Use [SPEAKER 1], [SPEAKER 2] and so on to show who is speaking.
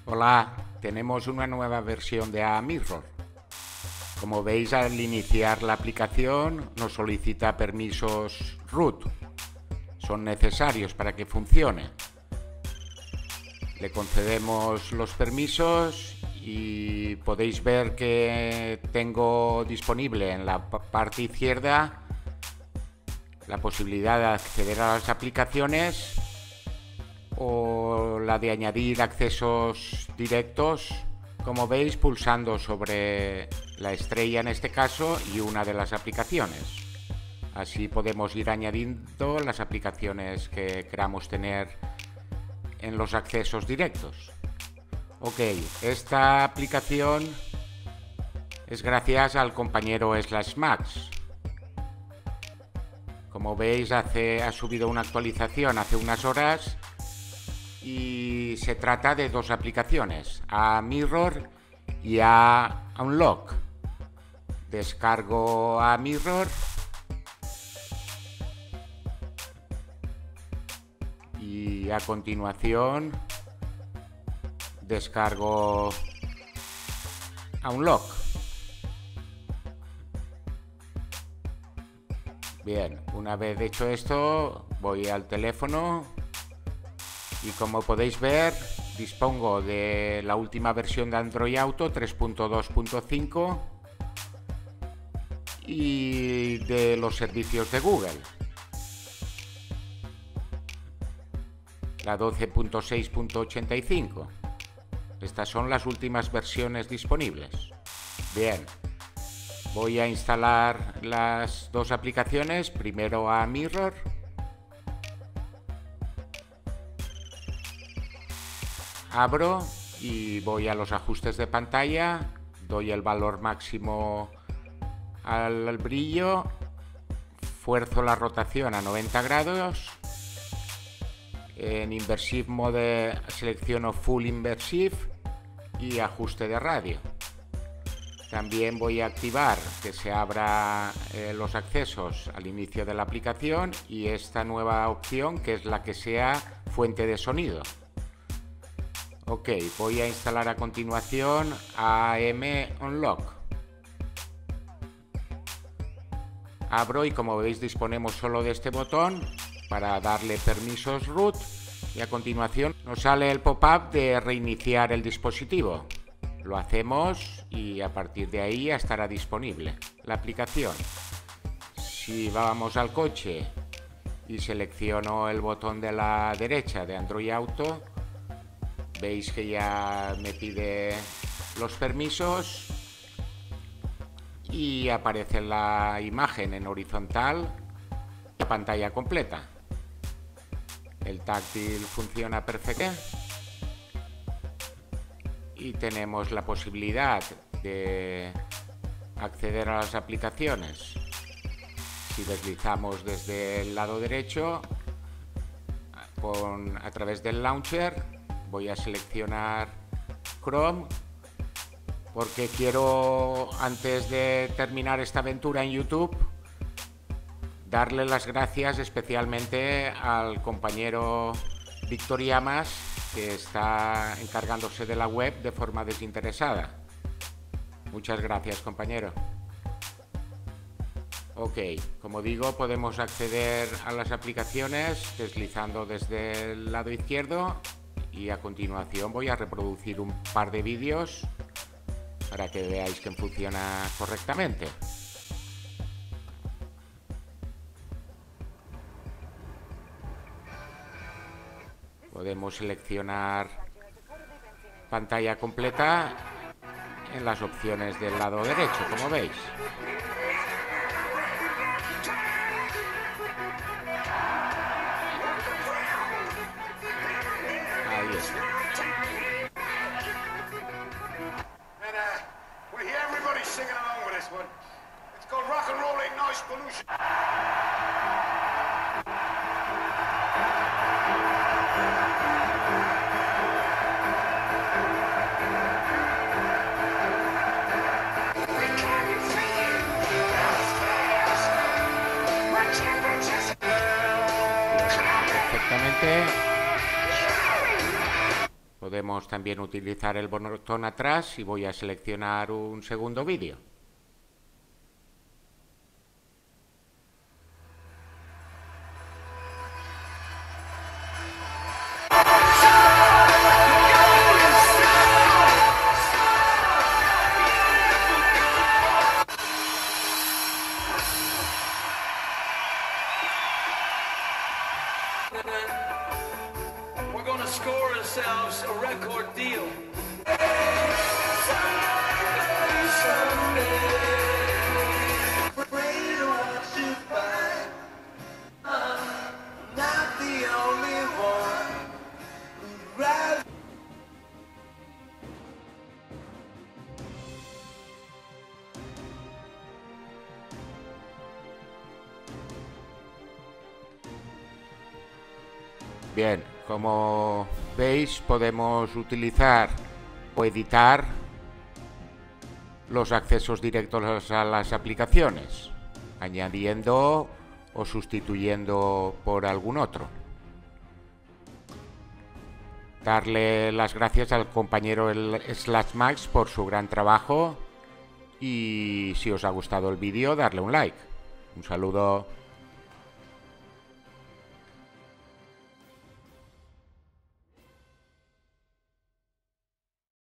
[SPEAKER 1] Hola, tenemos una nueva versión de Mirror. Como veis, al iniciar la aplicación nos solicita permisos root. Son necesarios para que funcione. Le concedemos los permisos y podéis ver que tengo disponible en la parte izquierda la posibilidad de acceder a las aplicaciones o la de añadir accesos directos, como veis, pulsando sobre la estrella en este caso y una de las aplicaciones. Así podemos ir añadiendo las aplicaciones que queramos tener en los accesos directos. Ok, esta aplicación es gracias al compañero /Max. Como veis, ha subido una actualización hace unas horas y se trata de dos aplicaciones, Mirror y Unlock. Descargo Mirror y a continuación descargo Unlock. Bien, una vez hecho esto, voy al teléfono y como podéis ver, dispongo de la última versión de Android Auto 3.2.5 y de los servicios de Google, la 12.6.85. Estas son las últimas versiones disponibles. Bien, voy a instalar las dos aplicaciones, primero Mirror. Abro y voy a los ajustes de pantalla, doy el valor máximo al brillo, fuerzo la rotación a 90 grados, en Inversive Mode selecciono Full Inversive y ajuste de radio. También voy a activar que se abra los accesos al inicio de la aplicación y esta nueva opción, que es la que sea fuente de sonido. Ok, voy a instalar a continuación Unlock. Abro y como veis disponemos solo de este botón para darle permisos root y a continuación nos sale el pop-up de reiniciar el dispositivo. Lo hacemos y a partir de ahí ya estará disponible la aplicación. Si vamos al coche y selecciono el botón de la derecha de Android Auto, veis que ya me pide los permisos y aparece la imagen en horizontal, la pantalla completa. El táctil funciona perfectamente y tenemos la posibilidad de acceder a las aplicaciones. Si deslizamos desde el lado derecho a través del launcher, voy a seleccionar Chrome porque quiero, antes de terminar esta aventura en YouTube, darle las gracias especialmente al compañero Víctor Llamas, que está encargándose de la web de forma desinteresada. Muchas gracias, compañero. Ok, como digo, podemos acceder a las aplicaciones deslizando desde el lado izquierdo y a continuación voy a reproducir un par de vídeos para que veáis que funciona correctamente. Podemos seleccionar pantalla completa en las opciones del lado derecho, como veis. Ahí está. Podemos también utilizar el botón atrás y voy a seleccionar un segundo vídeo.
[SPEAKER 2] We're gonna score ourselves a record deal.
[SPEAKER 1] Bien, como veis podemos utilizar o editar los accesos directos a las aplicaciones, añadiendo o sustituyendo por algún otro. Darle las gracias al compañero /Max por su gran trabajo y si os ha gustado el vídeo darle un like. Un saludo.